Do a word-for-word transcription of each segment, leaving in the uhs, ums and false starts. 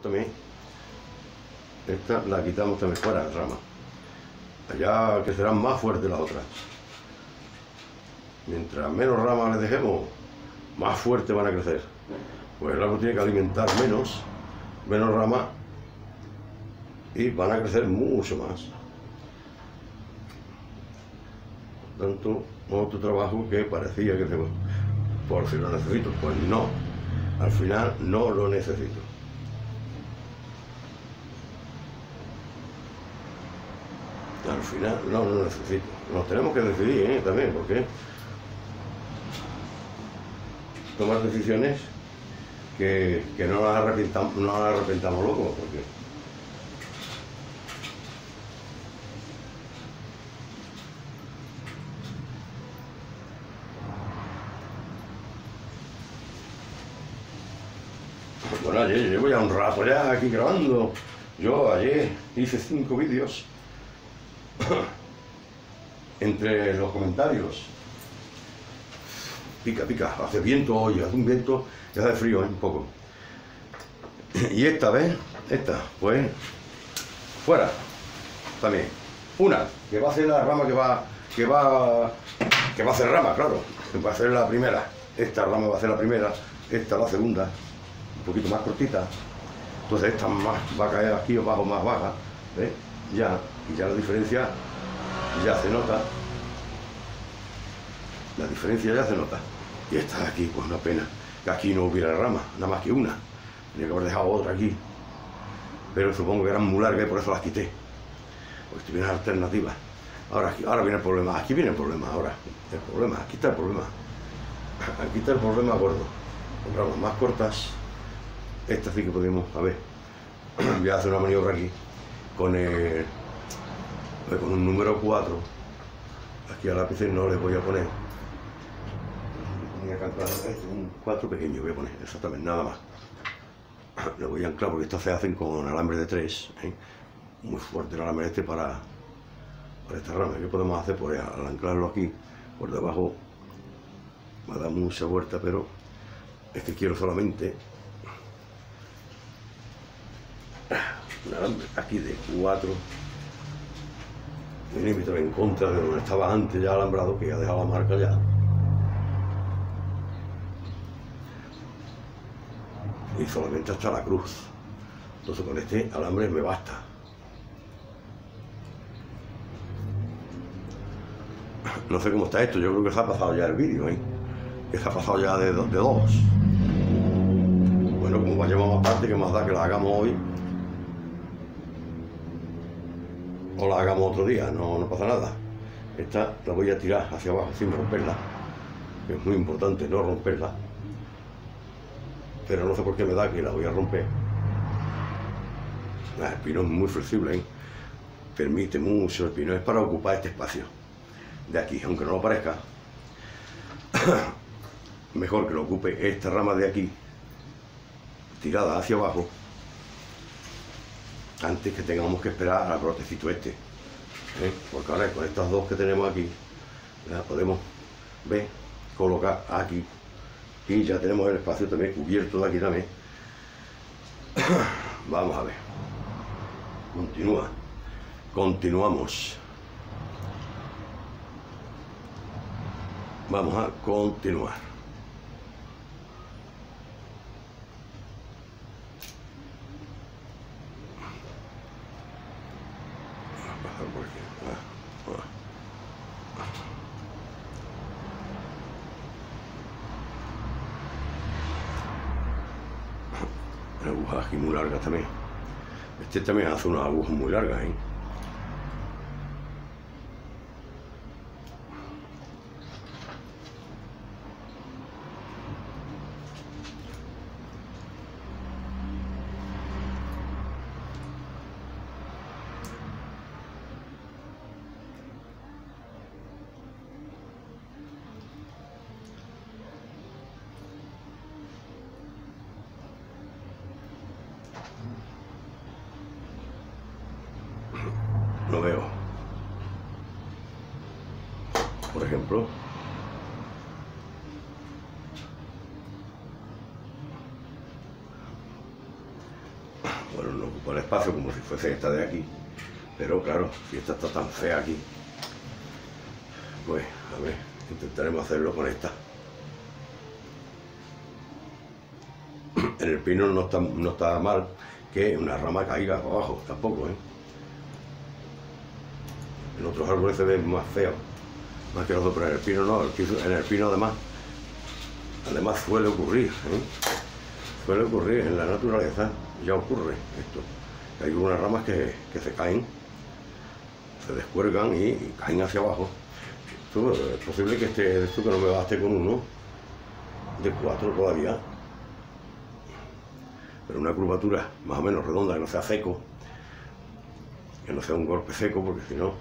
también. Esta la quitamos también fuera de rama. Allá crecerán más fuerte las otras. Mientras menos ramas les dejemos, más fuerte van a crecer. Pues el árbol tiene que alimentar menos, menos ramas, y van a crecer mucho más. Por tanto, otro trabajo que parecía que tengo, por si lo necesito, pues no. Al final no lo necesito. Al final no lo necesito. Nos tenemos que decidir, ¿eh? También, porque tomar decisiones que, que no nos arrepentamos, no nos arrepentamos luego, porque bueno, ayer llevo ya un rato ya aquí grabando. Yo ayer hice cinco vídeos. Entre los comentarios, pica, pica, hace viento hoy, hace un viento y hace frío, ¿eh? Un poco. Y esta vez, esta, pues, fuera, también. Una, que va a ser la rama que va, que va, que va a ser rama, claro, que va a ser la primera. Esta rama va a ser la primera, esta la segunda, un poquito más cortita. Entonces esta más, va a caer aquí abajo más baja, ¿ves? Ya, y ya la diferencia ya se nota. La diferencia ya se nota. Y esta de aquí, pues una pena que aquí no hubiera rama, nada más que una. Tenía que haber dejado otra aquí. Pero supongo que eran muy largas y por eso las quité. Pues tuvieron alternativas. Ahora, aquí, ahora viene el problema. Aquí viene el problema ahora. El problema, aquí está el problema. Aquí está el problema gordo. Compramos más cortas. Esta sí que podemos, a ver. Voy a hacer una maniobra aquí. Con el, con un número cuatro. Aquí al lápiz no le voy a poner. Un cuatro pequeño voy a poner, exactamente, nada más. Le voy a anclar porque estas se hacen con alambre de tres, ¿eh? Muy fuerte el alambre este para, para esta rama. ¿Qué podemos hacer? Pues al anclarlo aquí, por debajo, me da mucha vuelta, pero es que quiero solamente un alambre aquí de cuatro milímetros en contra de donde estaba antes ya alambrado, que ya ha dejado la marca ya. Y solamente hasta la cruz. Entonces con este alambre me basta. No sé cómo está esto, yo creo que se ha pasado ya el vídeo, ¿eh? Que se ha pasado ya de, de dos. Bueno, como vayamos más parte, que más da que la hagamos hoy o la hagamos otro día, no, no pasa nada. Esta la voy a tirar hacia abajo sin romperla, que es muy importante no romperla. Pero no sé por qué me da que la voy a romper. El pino es muy flexible, ¿eh? Permite mucho el pino, es para ocupar este espacio de aquí, aunque no lo parezca. Mejor que lo ocupe esta rama de aquí, tirada hacia abajo, antes que tengamos que esperar al brotecito este, ¿eh? Porque ahora con estas dos que tenemos aquí, las podemos ver, colocar aquí. Y ya tenemos el espacio también cubierto de aquí también. Vamos a ver. Continúa. Continuamos. Vamos a continuar. Vamos a pasar por aquí. Ah, ah. Agujas aquí muy largas también. Este también hace unas agujas muy largas, ¿eh? Lo veo. Por ejemplo, bueno, no ocupa el espacio como si fuese esta de aquí, pero claro, si esta está tan fea aquí, pues a ver, intentaremos hacerlo con esta. En el pino no está, no está mal que una rama caiga para abajo, tampoco, ¿eh? En otros árboles se ven más feos, más que los otros, pero en el pino no, en el pino además, además suele ocurrir, ¿eh? Suele ocurrir en la naturaleza, ya ocurre esto, que hay unas ramas que, que se caen, se descuelgan y, y caen hacia abajo. Esto, es posible que este, esto que no me baste con uno, de cuatro todavía, pero una curvatura más o menos redonda, que no sea seco, que no sea un golpe seco, porque si no...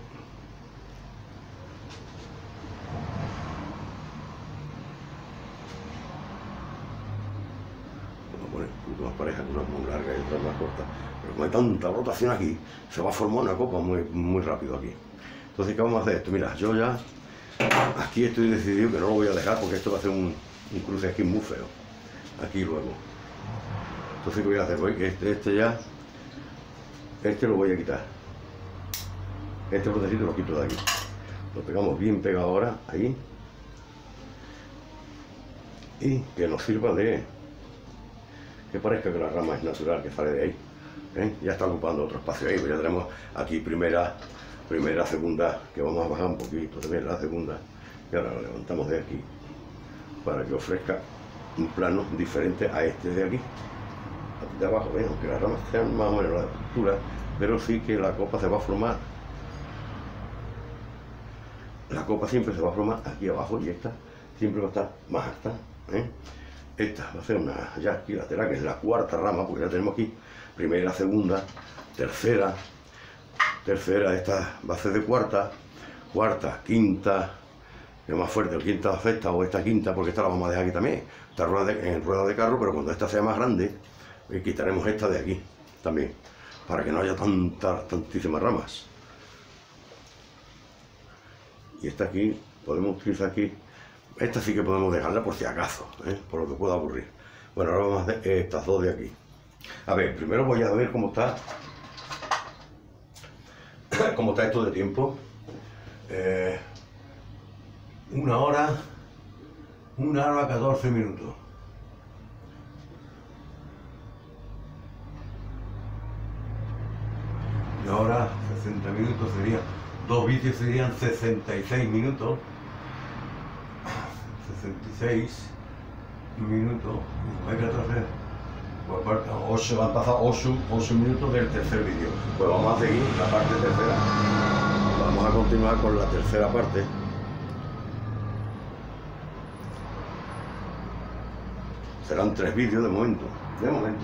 Vamos a poner un poquito más pareja, una muy larga y otra más corta, pero como hay tanta rotación aquí, se va a formar una copa muy, muy rápido aquí. Entonces, ¿qué vamos a hacer esto? Mira, yo ya aquí estoy decidido que no lo voy a dejar, porque esto va a ser un, un cruce aquí muy feo, aquí luego. Entonces, ¿qué voy a hacer? Voy, este, este ya, este lo voy a quitar. Este botecito lo quito de aquí. Lo pegamos bien pegado ahora, ahí. Y que nos sirva de... que parezca que la rama es natural, que sale de ahí. ¿Eh? Ya está ocupando otro espacio ahí, pues ya tenemos aquí primera, primera, segunda, que vamos a bajar un poquito, también la segunda. Y ahora lo levantamos de aquí, para que ofrezca un plano diferente a este de aquí. De abajo, ¿eh? Aunque las ramas sean más o menos la estructura, pero sí que la copa se va a formar. La copa siempre se va a formar aquí abajo y esta siempre va a estar más alta, ¿eh? Esta va a ser una ya aquí lateral, que es la cuarta rama, porque ya tenemos aquí primera, segunda, tercera, tercera, esta va a ser de cuarta, cuarta, quinta, que es más fuerte, quinta, sexta o esta quinta, porque esta la vamos a dejar aquí también, esta rueda de, en rueda de carro, pero cuando esta sea más grande, y quitaremos esta de aquí también, para que no haya tantas, tantísimas ramas. Y esta aquí, podemos utilizar aquí, esta sí que podemos dejarla por si acaso, ¿eh? Por lo que pueda ocurrir. Bueno, ahora vamos a hacer estas dos de aquí. A ver, primero voy a ver cómo está, cómo está esto de tiempo. Eh, una hora, una hora catorce minutos. Y ahora sesenta minutos serían, dos vídeos serían sesenta y seis minutos, sesenta y seis minutos, hay que hacer, pues, ocho, han pasado ocho minutos del tercer vídeo, pues vamos a seguir la parte tercera, vamos a continuar con la tercera parte. Serán tres vídeos de momento, de momento.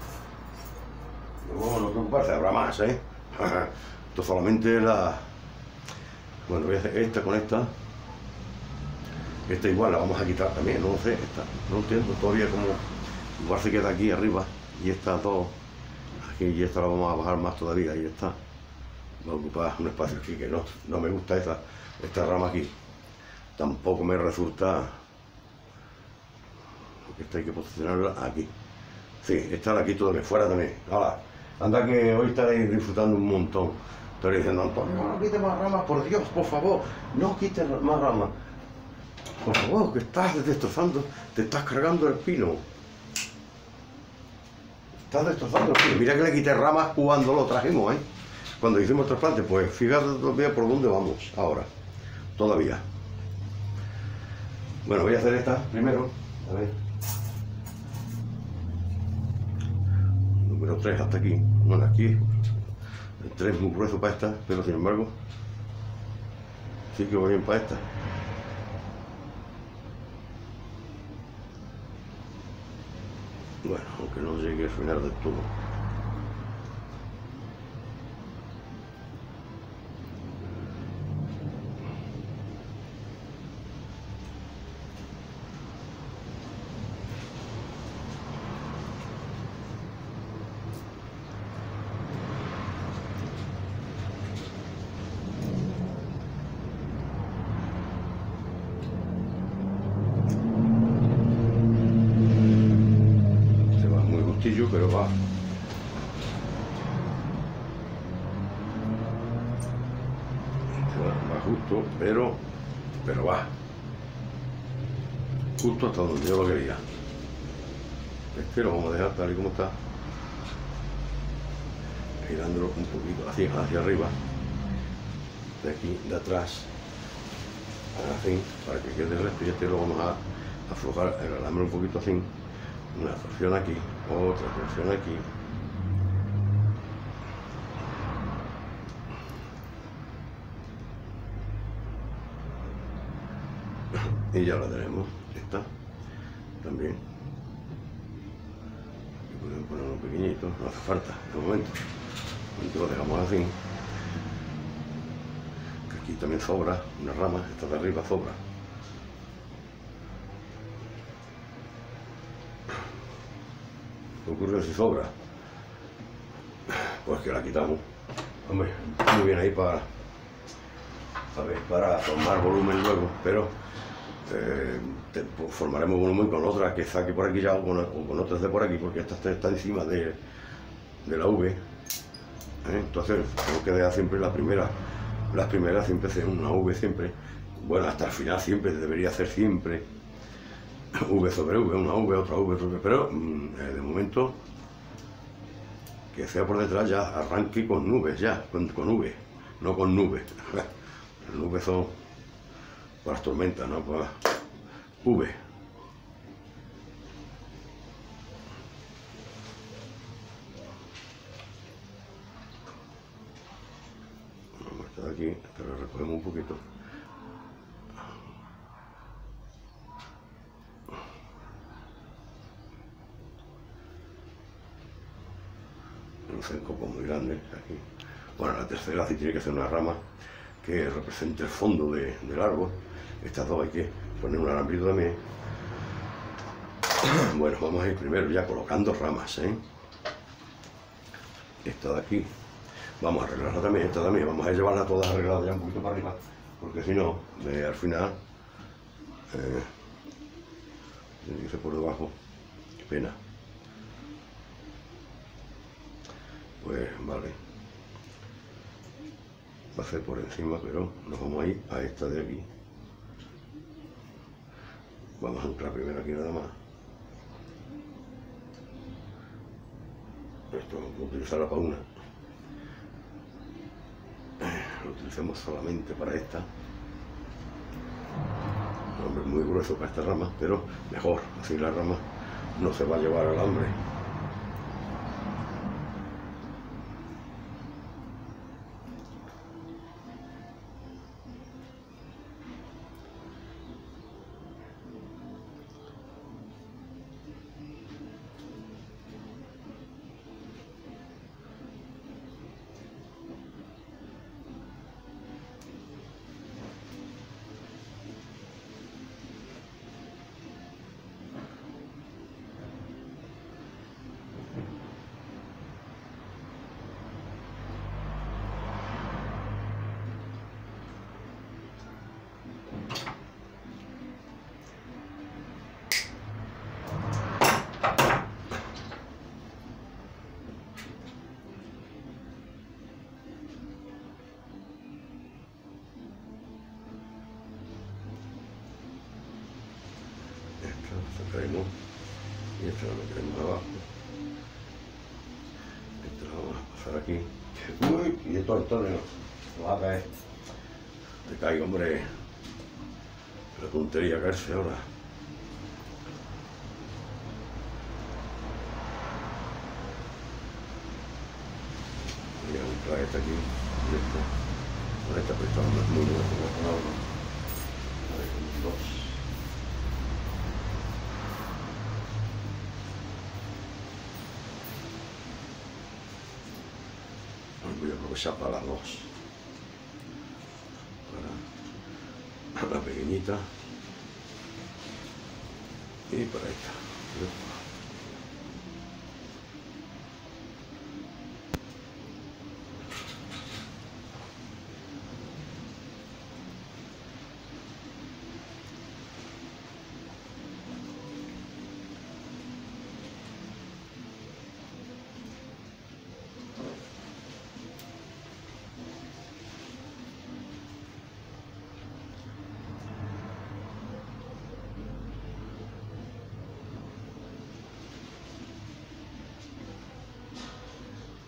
Luego no preocuparse, habrá más, ¿eh? Esto solamente la... Bueno, voy a hacer esta con esta. Esta igual la vamos a quitar también, no lo sé, esta, no entiendo todavía cómo... Igual se queda aquí arriba y estas dos aquí, y esta la vamos a bajar más todavía, y esta va a ocupar un espacio aquí que no, no me gusta esta, esta rama aquí. Tampoco me resulta... Esta hay que posicionarla aquí. Sí, esta la quito de fuera también. Ahora, anda que hoy estaréis disfrutando un montón. Estaréis diciendo, Antonio, no quites más ramas, por Dios, por favor, no quites más ramas. Por favor, que estás destrozando, te estás cargando el pino. Estás destrozando el pino. Mira que le quité ramas cuando lo trajimos, ¿eh? Cuando hicimos el trasplante, pues fíjate todavía por dónde vamos ahora. Todavía. Bueno, voy a hacer esta primero. A ver. Número tres hasta aquí. Bueno, aquí el tres es muy grueso para esta, pero sin embargo sí que voy bien para esta. Bueno, aunque no llegue al final del todo. Pero va, justo, pero, pero va. Justo hasta donde yo lo quería. Este lo vamos a dejar tal y como está. Girándolo un poquito así, hacia arriba. De aquí, de atrás. Así, para que quede recto. Y este lo vamos a aflojar el alambre un poquito así. Una torsión aquí, otra torsión aquí. Y ya la tenemos, esta también. Y podemos poner uno pequeñito, no hace falta de momento. Entonces lo dejamos así. Que aquí también sobra una rama, esta de arriba sobra. ¿Qué ocurre si sobra? Pues que la quitamos. Hombre, muy bien ahí para, ¿sabes? Para formar volumen luego, pero eh, te, pues, formaremos volumen con otra que saque por aquí ya o con, o con otras de por aquí, porque esta está, está encima de, de la V. ¿eh? Entonces tengo que dejar siempre la primera. Las primeras siempre son una V siempre. Bueno, hasta el final siempre, debería ser siempre V sobre V, una V, otra V, otra V, pero eh, de momento que sea por detrás ya arranque con nubes ya, con, con V, no con nubes. Las nubes son para las tormentas, no para V. Vamos a estar aquí, pero recogemos un poquito. Un cencopo muy grande aquí. Bueno, la tercera sí tiene que ser una rama que represente el fondo de, del árbol. Estas dos hay que poner un alambrito también. Bueno, vamos a ir primero ya colocando ramas, ¿eh? Esta de aquí vamos a arreglarla también, esta también vamos a llevarla todas arregladas ya un poquito para arriba, porque si no, de, al final eh, tiene que ser por debajo. Qué pena. Pues vale, va a ser por encima, pero nos vamos a ir a esta de aquí. Vamos a entrar primero aquí nada más. Esto vamos a utilizarla para una. Lo utilicemos solamente para esta. Hombre, muy grueso para esta rama, pero mejor, así la rama no se va a llevar al hambre. Sacaremos y esto lo meteremos abajo. Esto lo vamos a pasar aquí. Uy, y esto Antonio no va a caer. Te caigo, hombre. La tontería caerse ahora. Voy a entrar esta aquí y esta. Con esta prestamos no es muy buena como con ahora. A ver, con dos. Voy a aprovechar para las dos, para la pequeñita y para esta.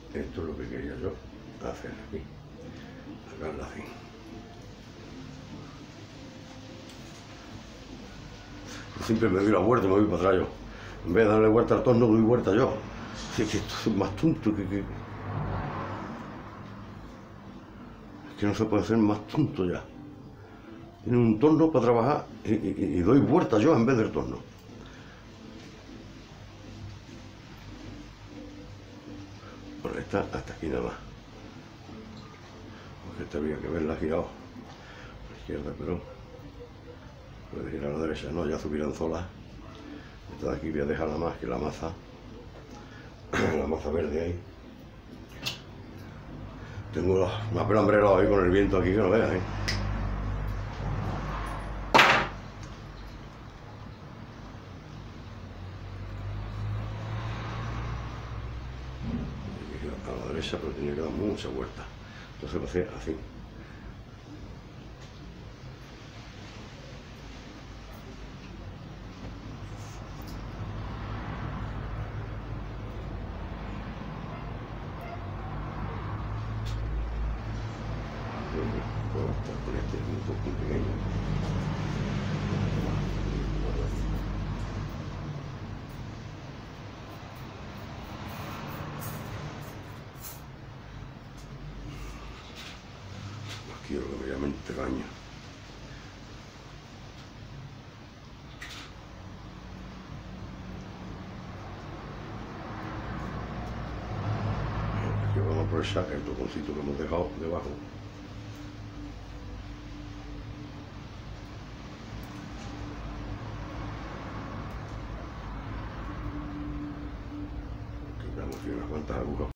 Esto es lo que quería yo hacer aquí. Sacarla así. Yo siempre me doy la vuelta y me voy para atrás yo. En vez de darle vuelta al torno, doy vuelta yo. Si es que esto es más tonto que... que... Es que no se puede hacer más tonto ya. Tiene un torno para trabajar y, y, y doy vuelta yo en vez del torno. Bueno, esta hasta aquí nada más. Porque esta había que verla girado a la izquierda, pero puede girar a la derecha, no, ya subirán solas. Esta de aquí voy a dejarla más que la maza, la maza verde ahí. Tengo una pelambrera ahí con el viento aquí que no veas, ¿eh? A la derecha, pero tenía que dar mucha vuelta. Entonces lo hacía así. Puedo estar con este un poco pequeño. No quiero que me llamen caña. Aquí vamos a aprovechar el toconcito que hemos dejado debajo. Quitamos aquí unas cuantas agujas.